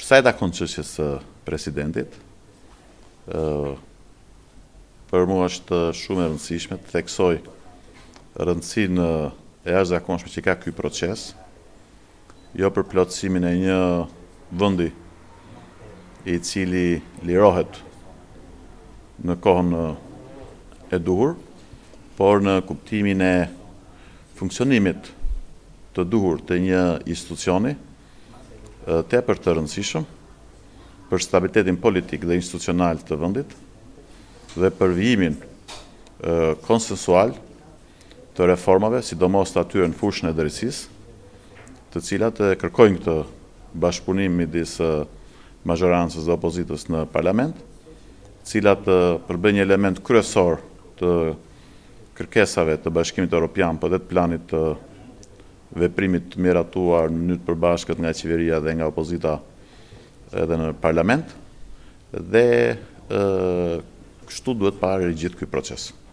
Sa e dakon çështjes së presidentit. Për mua është shumë e rëndësishme të theksoj rëndësinë e jashtëzakonshme që ka ky proces, jo për plotësimin e një vendi i cili lirohet në kohën e duhur, por në kuptimin e funksionimit të duhur të një institucioni tepër të rëndësishëm për stabilitetin politik dhe institucional të vendit dhe për vijimin konsensual të reformave, sidomos të atyre në fushën e drejtësisë, të cilat kërkojnë këtë bashkëpunim midis mazhorancës dhe opozitës në parlament, cilat përbëjnë një element kryesor të kërkesave të Bashkimit Evropian për dhe të planit të veprimit të miratuar në mënyrë të përbashkët nga qeveria dhe nga opozita edhe në parlament, dhe kështu duhet parë i gjithë ky proces.